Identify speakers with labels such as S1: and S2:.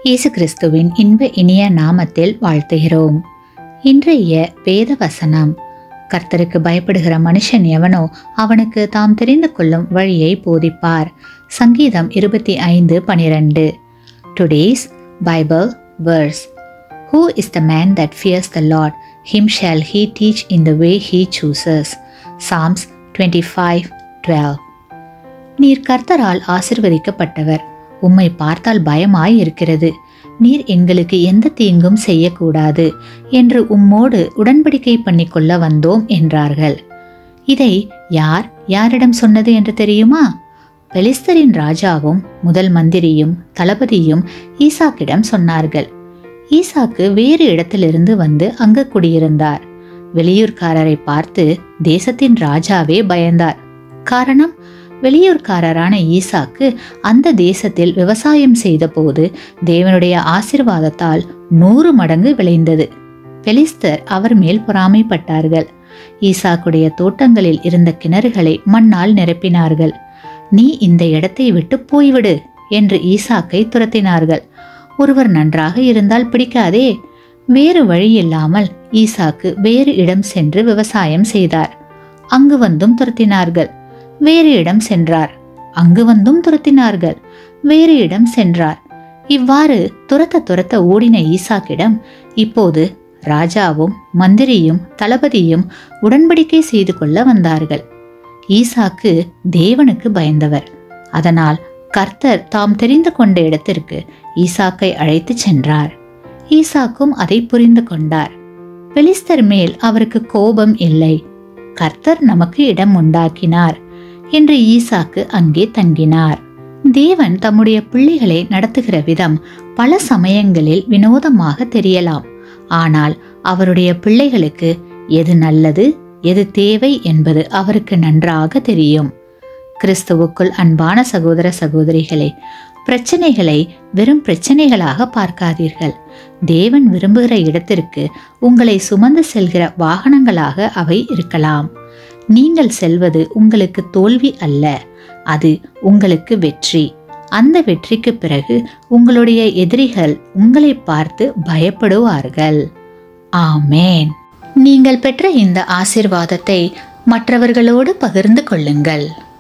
S1: இயேசு கிறிஸ்துவின் இன்ப இனிய நாமத்தில் வாழ்த்துகிறோம். இன்றைய வேத வசனம்: கர்த்தருக்கு பயப்படுகிற மனுஷன் எவனோ அவனுக்கு தாம் தெரிந்து கொள்ளும் வழியை போதிப்பார். சங்கீதம் 25:12. Today's Bible verse: Who is the man that fears the Lord? Him shall he teach in the way he chooses. Psalms 25:12. நீர் கர்த்தரால் ஆசீர்வதிக்கப்பட்டவர். உம்மை பார்த்தால் பயமாய் இருக்கிறது. நீர் எங்களுக்கு எந்த தீங்கும் செய்யக்கூடாது என்று உம்மோடு உடன்படிக்கை பண்ணிக்கொள்ள வந்தோம் என்றார்கள். இதை யாரிடம் சொன்னது என்று தெரியுமா? பெலிஸ்தரின் ராஜாவும் முதல் மந்திரியும் தளபதியும் ஈசாக்கிடம் சொன்னார்கள். ஈசாக்கு வேறு இடத்திலிருந்து வந்து அங்கு குடியிருந்தார். வெளியூர்காரரை பார்த்து தேசத்தின் ராஜாவே பயந்தார். காரணம், வெளியூர்காரரான ஈசாக்கு அந்த தேசத்தில் விவசாயம் செய்த போது தேவனுடைய ஆசீர்வாதத்தால் 100 மடங்கு விளைந்தது. பெலிஸ்தர் அவர் மேல் பொறாமைப்பட்டார்கள். ஈசாக்குடைய தோட்டங்களில் இருந்த கிணறுகளை மண்ணால் நிரப்பினார்கள். நீ இந்த இடத்தை விட்டு போய்விடு என்று ஈசாக்கை துரத்தினார்கள். ஒருவர் நன்றாக இருந்தால் பிடிக்காதே. வேறு வழியில்லாமல் ஈசாக்கு வேறு இடம் சென்று விவசாயம் செய்தார். அங்கு வந்தும் துரத்தினார்கள். வேறு இடம் சென்றார். அங்கு வந்தும் துரத்தினார்கள். வேறு இடம் சென்றார். இவ்வாறு துரத்த ஓடின ஈசாக்கிடம் இப்போது ராஜாவும் மந்திரியும் தளபதியும் உடன்படிக்கை செய்து கொள்ள வந்தார்கள். ஈசாக்கு தேவனுக்கு பயந்தவர். அதனால் கர்த்தர் தாம் தெரிந்து கொண்ட இடத்திற்கு ஈசாக்கை அழைத்து சென்றார். ஈசாக்கும் அதை புரிந்து கொண்டார். பெலிஸ்தர் மேல் அவருக்கு கோபம் இல்லை. கர்த்தர் நமக்கு இடம் உண்டாக்கினார் என்று ஈசாக்கு அங்கே தங்கினார். தேவன் தம்முடைய பிள்ளைகளை நடத்துகிற விதம் பல சமயங்களில் வினோதமாக தெரியலாம். ஆனால் அவருடைய பிள்ளைகளுக்கு எது நல்லது, எது தேவை என்பது அவருக்கு நன்றாக தெரியும். கிறிஸ்துவுக்குள் அன்பான சகோதர சகோதரிகளே, பிரச்சனைகளை வெறும் பிரச்சனைகளாக பார்க்காதீர்கள். தேவன் விரும்புகிற இடத்திற்கு உங்களை சுமந்து செல்கிற வாகனங்களாக அவை இருக்கலாம். நீங்கள் செல்வது உங்களுக்கு தோல்வி அல்ல, அது உங்களுக்கு வெற்றி. அந்த வெற்றிக்கு பிறகு உங்களுடைய எதிரிகள் உங்களை பார்த்து பயப்படுவார்கள். ஆமேன். நீங்கள் பெற்ற இந்த ஆசீர்வாதத்தை மற்றவர்களோடு பகிர்ந்து கொள்ளுங்கள்.